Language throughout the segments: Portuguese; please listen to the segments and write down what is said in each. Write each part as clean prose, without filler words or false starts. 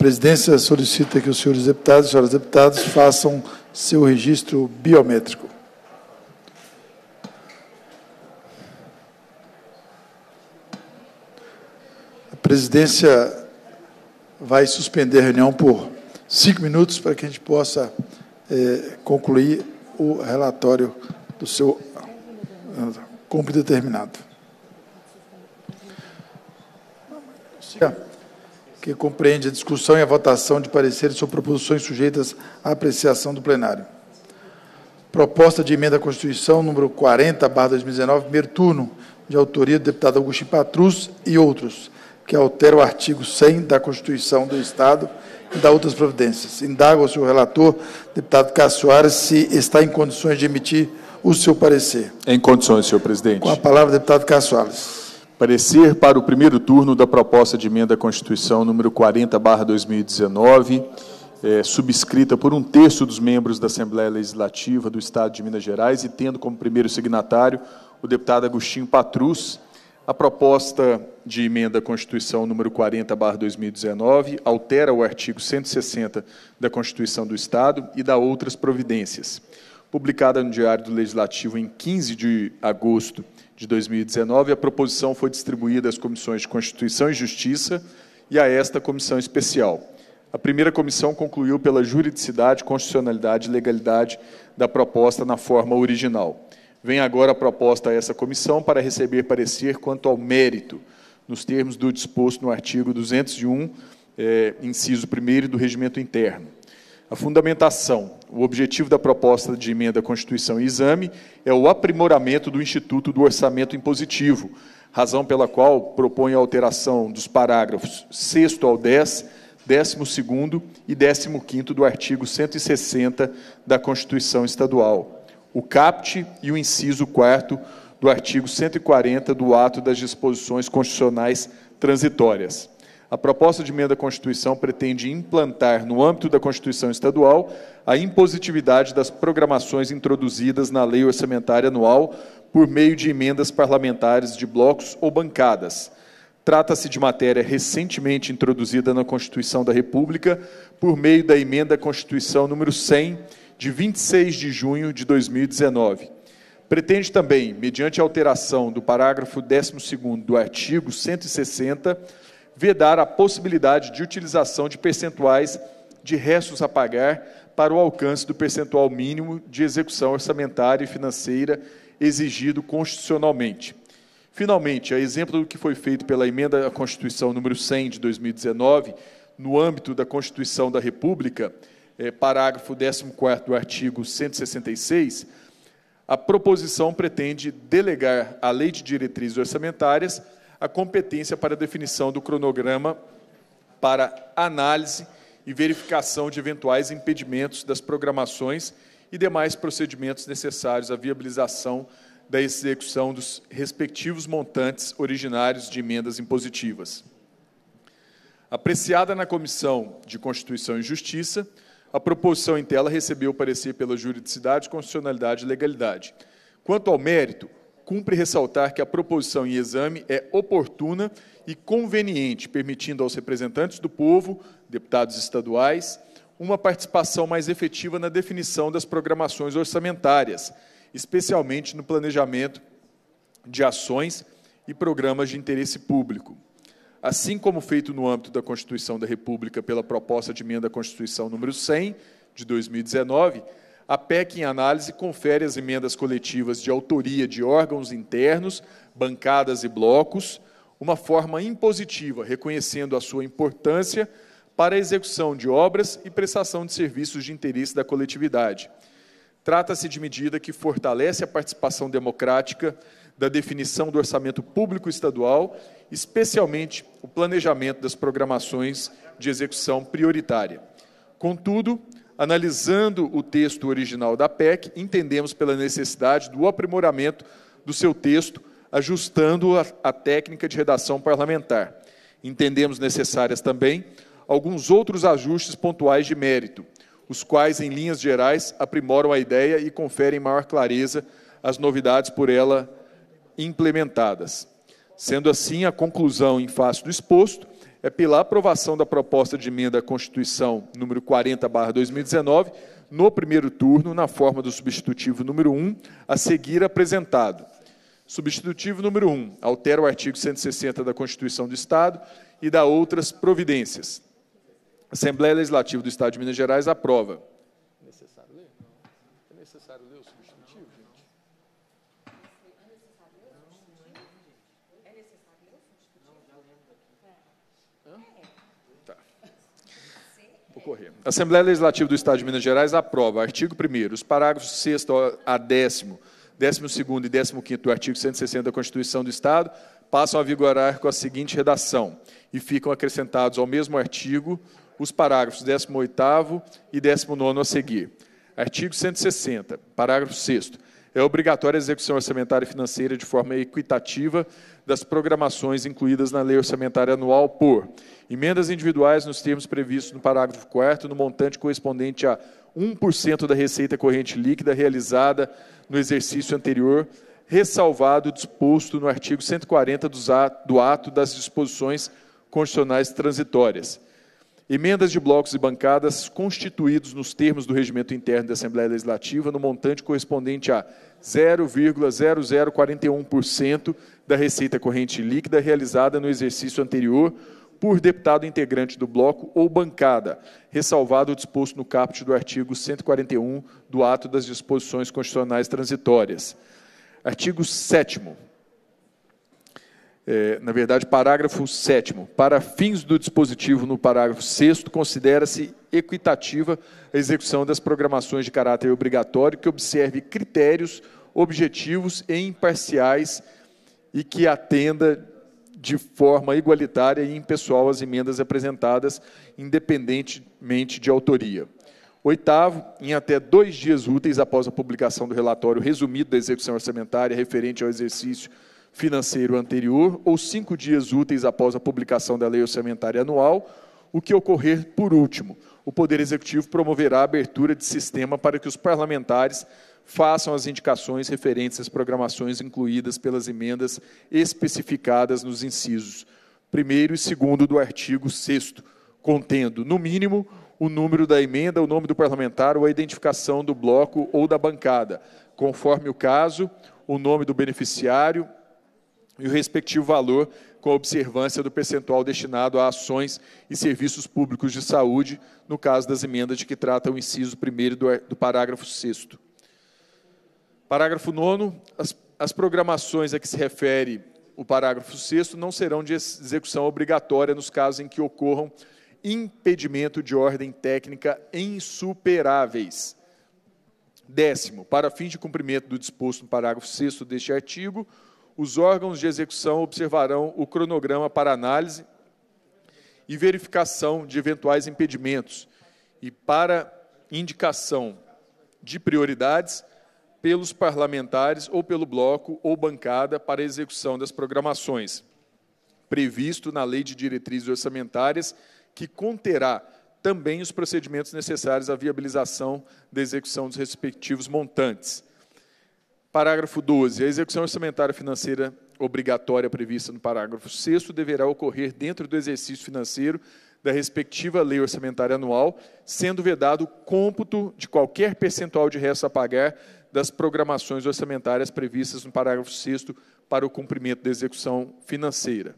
presidência solicita que os senhores deputados e senhoras deputadas façam seu registro biométrico. A presidência vai suspender a reunião por 5 minutos para que a gente possa concluir o relatório do seu cumpre determinado. Que compreende a discussão e a votação de pareceres sobre proposições sujeitas à apreciação do plenário. Proposta de emenda à Constituição, número 40/2019, primeiro turno, de autoria do deputado Agostinho Patrus e outros, que altera o artigo 100 da Constituição do Estado e dá outras providências. Indago ao senhor relator, deputado Cássio Soares, se está em condições de emitir o seu parecer. Em condições, senhor presidente. Com a palavra, deputado Cássio Soares. Parecer para o primeiro turno da proposta de emenda à Constituição número 40/2019, subscrita por 1/3 dos membros da Assembleia Legislativa do Estado de Minas Gerais e tendo como primeiro signatário o deputado Agostinho Patrus. A proposta de emenda à Constituição número 40/2019 altera o artigo 160 da Constituição do Estado e dá outras providências. Publicada no Diário do Legislativo em 15 de agosto de 2019, a proposição foi distribuída às comissões de Constituição e Justiça e a esta comissão especial. A primeira comissão concluiu pela juridicidade, constitucionalidade e legalidade da proposta na forma original. Vem agora a proposta a essa comissão para receber parecer quanto ao mérito, nos termos do disposto no artigo 201, inciso 1º do Regimento Interno. A fundamentação. O objetivo da proposta de emenda à Constituição em exame é o aprimoramento do Instituto do Orçamento Impositivo, razão pela qual propõe a alteração dos parágrafos 6º ao 10, 12º e 15º do artigo 160 da Constituição Estadual, o caput e o inciso 4º do artigo 140 do ato das disposições constitucionais transitórias. A proposta de emenda à Constituição pretende implantar, no âmbito da Constituição Estadual, a impositividade das programações introduzidas na Lei Orçamentária Anual por meio de emendas parlamentares de blocos ou bancadas. Trata-se de matéria recentemente introduzida na Constituição da República por meio da emenda à Constituição número 100, de 26 de junho de 2019. Pretende também, mediante alteração do parágrafo 12º do artigo 160, vedar a possibilidade de utilização de percentuais de restos a pagar para o alcance do percentual mínimo de execução orçamentária e financeira exigido constitucionalmente. Finalmente, a exemplo do que foi feito pela emenda à Constituição número 100 de 2019, no âmbito da Constituição da República, parágrafo 14º do artigo 166, a proposição pretende delegar à Lei de Diretrizes Orçamentárias a competência para a definição do cronograma para análise e verificação de eventuais impedimentos das programações e demais procedimentos necessários à viabilização da execução dos respectivos montantes originários de emendas impositivas. Apreciada na Comissão de Constituição e Justiça, a proposição em tela recebeu parecer pela juridicidade, constitucionalidade e legalidade. Quanto ao mérito, cumpre ressaltar que a proposição em exame é oportuna e conveniente, permitindo aos representantes do povo, deputados estaduais, uma participação mais efetiva na definição das programações orçamentárias, especialmente no planejamento de ações e programas de interesse público. Assim como feito no âmbito da Constituição da República pela proposta de emenda à Constituição número 100, de 2019, a PEC em análise confere às emendas coletivas de autoria de órgãos internos, bancadas e blocos, uma forma impositiva, reconhecendo a sua importância para a execução de obras e prestação de serviços de interesse da coletividade. Trata-se de medida que fortalece a participação democrática da definição do orçamento público estadual, especialmente o planejamento das programações de execução prioritária. Contudo, analisando o texto original da PEC, entendemos pela necessidade do aprimoramento do seu texto, ajustando a técnica de redação parlamentar. Entendemos necessárias também alguns outros ajustes pontuais de mérito, os quais, em linhas gerais, aprimoram a ideia e conferem maior clareza às novidades por ela implementadas. Sendo assim, a conclusão em face do exposto é pela aprovação da proposta de emenda à Constituição número 40/2019, no primeiro turno, na forma do substitutivo número 1, a seguir apresentado. Substitutivo número 1, altera o artigo 160 da Constituição do Estado e dá outras providências. A Assembleia Legislativa do Estado de Minas Gerais aprova. É necessário ler? É necessário ler o substitutivo, gente? Tá. Vou correr. A Assembleia Legislativa do Estado de Minas Gerais aprova. Artigo 1º. Os parágrafos 6º a 10º, 12º e 15º do artigo 160 da Constituição do Estado passam a vigorar com a seguinte redação e ficam acrescentados ao mesmo artigo os parágrafos 18º e 19º a seguir. Artigo 160, parágrafo 6º. É obrigatória a execução orçamentária e financeira de forma equitativa das programações incluídas na Lei Orçamentária Anual por emendas individuais nos termos previstos no parágrafo 4º, no montante correspondente a 1% da receita corrente líquida realizada no exercício anterior, ressalvado o disposto no artigo 140 do ato das disposições constitucionais transitórias. Emendas de blocos e bancadas constituídos nos termos do regimento interno da Assembleia Legislativa no montante correspondente a 0,0041% da receita corrente líquida realizada no exercício anterior por deputado integrante do bloco ou bancada, ressalvado o disposto no caput do artigo 141 do ato das disposições constitucionais transitórias. Artigo 7º. Parágrafo 7º. Para fins do dispositivo no parágrafo 6º, considera-se equitativa a execução das programações de caráter obrigatório que observe critérios objetivos e imparciais e que atenda de forma igualitária e impessoal às emendas apresentadas, independentemente de autoria. 8º, em até 2 dias úteis após a publicação do relatório resumido da execução orçamentária referente ao exercício financeiro anterior, ou 5 dias úteis após a publicação da Lei Orçamentária Anual, o que ocorrer por último. O Poder Executivo promoverá a abertura de sistema para que os parlamentares façam as indicações referentes às programações incluídas pelas emendas especificadas nos incisos 1º e 2º do artigo 6º, contendo, no mínimo, o número da emenda, o nome do parlamentar ou a identificação do bloco ou da bancada, conforme o caso, o nome do beneficiário e o respectivo valor, com a observância do percentual destinado a ações e serviços públicos de saúde, no caso das emendas de que trata o inciso 1º do parágrafo 6º. Parágrafo 9º. As programações a que se refere o parágrafo 6º não serão de execução obrigatória nos casos em que ocorram impedimento de ordem técnica insuperáveis. 10º. Para fins de cumprimento do disposto no parágrafo 6º deste artigo, os órgãos de execução observarão o cronograma para análise e verificação de eventuais impedimentos e para indicação de prioridades pelos parlamentares ou pelo bloco ou bancada para a execução das programações, previsto na Lei de Diretrizes Orçamentárias, que conterá também os procedimentos necessários à viabilização da execução dos respectivos montantes. Parágrafo 12. A execução orçamentária financeira obrigatória prevista no parágrafo 6º deverá ocorrer dentro do exercício financeiro da respectiva lei orçamentária anual, sendo vedado o cômputo de qualquer percentual de resto a pagar das programações orçamentárias previstas no parágrafo 6º para o cumprimento da execução financeira.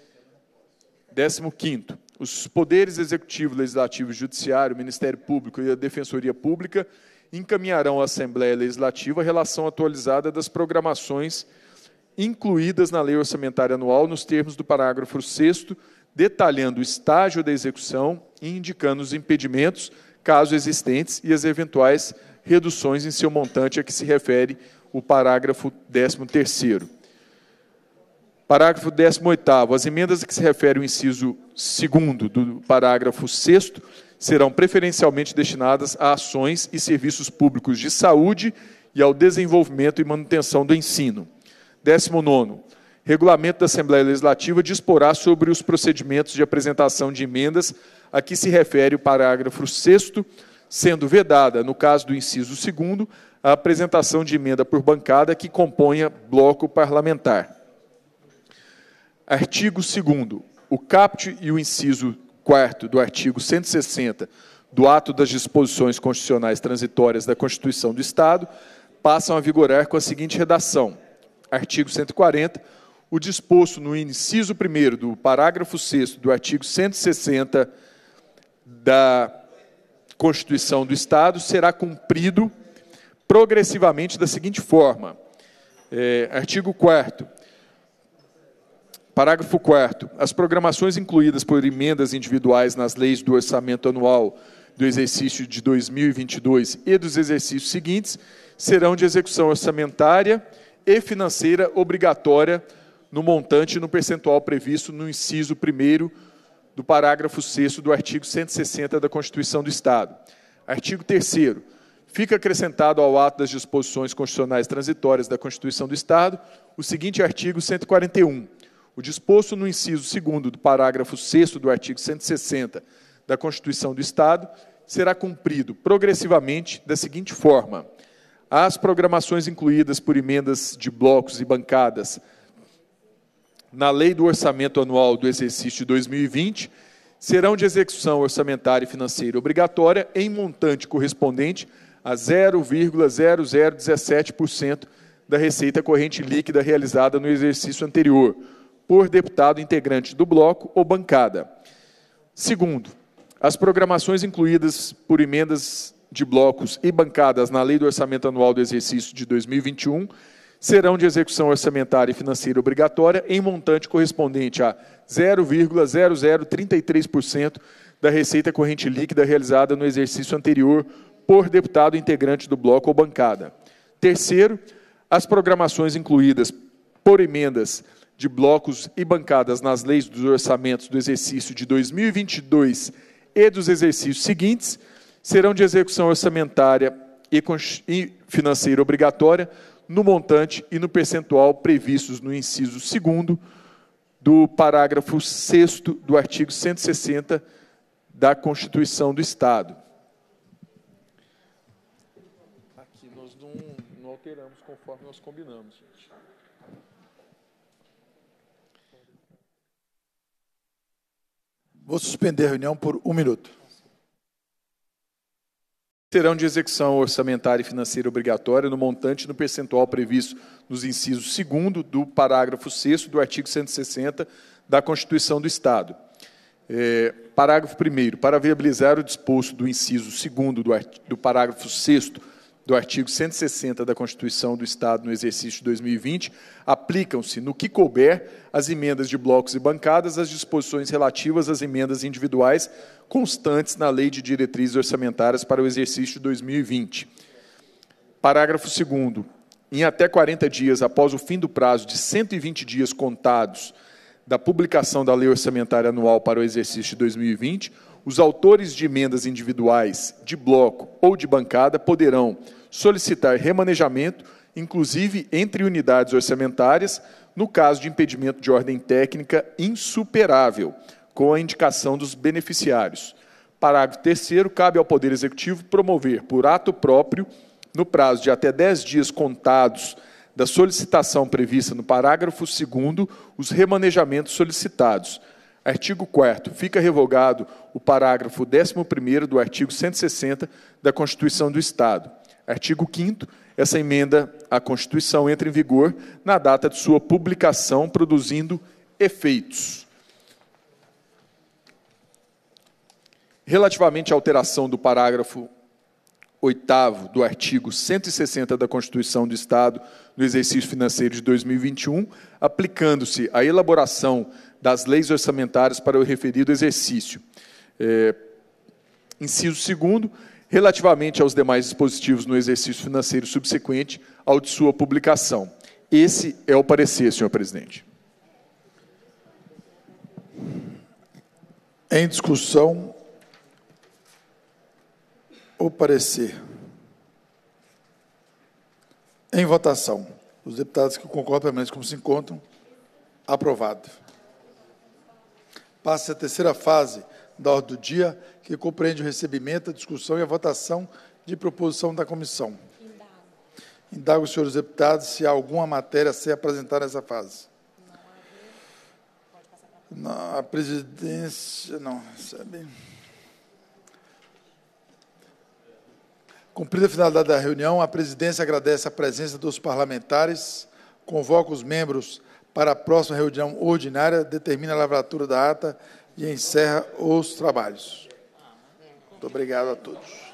15º. Os poderes executivo, legislativo e judiciário, o Ministério Público e a Defensoria Pública encaminharão à Assembleia Legislativa a relação atualizada das programações incluídas na Lei Orçamentária Anual nos termos do parágrafo 6º, detalhando o estágio da execução e indicando os impedimentos, caso existentes, e as eventuais reduções em seu montante a que se refere o parágrafo 13º. Parágrafo 18º. As emendas a que se refere o inciso 2º do parágrafo 6º serão preferencialmente destinadas a ações e serviços públicos de saúde e ao desenvolvimento e manutenção do ensino. 19º. Regulamento da Assembleia Legislativa disporá sobre os procedimentos de apresentação de emendas a que se refere o parágrafo 6º, sendo vedada, no caso do inciso 2º, a apresentação de emenda por bancada que componha bloco parlamentar. Artigo 2º. o caput e o inciso 4º do artigo 160 do ato das disposições constitucionais transitórias da Constituição do Estado passam a vigorar com a seguinte redação. Artigo 140. O disposto no inciso 1º do parágrafo 6º do artigo 160 da Constituição do Estado será cumprido progressivamente da seguinte forma. Artigo 4º. Parágrafo 4º. As programações incluídas por emendas individuais nas leis do orçamento anual do exercício de 2022 e dos exercícios seguintes serão de execução orçamentária e financeira obrigatória no montante e no percentual previsto no inciso 1º do parágrafo 6º do artigo 160 da Constituição do Estado. Artigo 3º. Fica acrescentado ao ato das disposições constitucionais transitórias da Constituição do Estado o seguinte artigo 141. O disposto no inciso 2º do parágrafo 6º do artigo 160 da Constituição do Estado será cumprido progressivamente da seguinte forma. As programações incluídas por emendas de blocos e bancadas na Lei do Orçamento Anual do exercício de 2020 serão de execução orçamentária e financeira obrigatória em montante correspondente a 0,0017% da receita corrente líquida realizada no exercício anterior, por deputado integrante do bloco ou bancada. Segundo, as programações incluídas por emendas de blocos e bancadas na Lei do Orçamento Anual do exercício de 2021 serão de execução orçamentária e financeira obrigatória em montante correspondente a 0,0033% da receita corrente líquida realizada no exercício anterior por deputado integrante do bloco ou bancada. Terceiro, as programações incluídas por emendas de blocos e bancadas nas leis dos orçamentos do exercício de 2022 e dos exercícios seguintes serão de execução orçamentária e financeira obrigatória no montante e no percentual previstos no inciso 2º do parágrafo 6º do artigo 160 da Constituição do Estado. Aqui nós não alteramos conforme nós combinamos, gente. Vou suspender a reunião por 1 minuto. Serão de execução orçamentária e financeira obrigatória no montante e no percentual previsto nos incisos 2º do parágrafo 6º do artigo 160 da Constituição do Estado. Parágrafo 1º. Para viabilizar o disposto do inciso 2º do parágrafo 6º do artigo 160 da Constituição do Estado no exercício de 2020, aplicam-se, no que couber, as emendas de blocos e bancadas, as disposições relativas às emendas individuais constantes na Lei de Diretrizes Orçamentárias para o exercício de 2020. Parágrafo 2º. Em até 40 dias após o fim do prazo de 120 dias contados da publicação da Lei Orçamentária Anual para o exercício de 2020, os autores de emendas individuais, de bloco ou de bancada poderão solicitar remanejamento, inclusive entre unidades orçamentárias, no caso de impedimento de ordem técnica insuperável, com a indicação dos beneficiários. Parágrafo 3º. Cabe ao Poder Executivo promover, por ato próprio, no prazo de até 10 dias contados da solicitação prevista no parágrafo 2º, os remanejamentos solicitados. Artigo 4º. Fica revogado o parágrafo 11º do artigo 160 da Constituição do Estado. Artigo 5º. Essa emenda à Constituição entra em vigor na data de sua publicação, produzindo efeitos. Relativamente à alteração do parágrafo 8º do artigo 160 da Constituição do Estado no exercício financeiro de 2021, aplicando-se à elaboração das leis orçamentárias para o referido exercício. Inciso 2º, relativamente aos demais dispositivos no exercício financeiro subsequente ao de sua publicação. Esse é o parecer, senhor presidente. Em discussão, o parecer. Em votação. Os deputados que concordam permanecem como se encontram. Aprovado. Passa a terceira fase da ordem do dia, que compreende o recebimento, a discussão e a votação de proposição da comissão. Indago os senhores deputados se há alguma matéria a ser apresentada nessa fase. A presidência não recebe. Cumprida a finalidade da reunião, a presidência agradece a presença dos parlamentares, convoca os membros para a próxima reunião ordinária, determina a lavratura da ata e encerra os trabalhos. Muito obrigado a todos.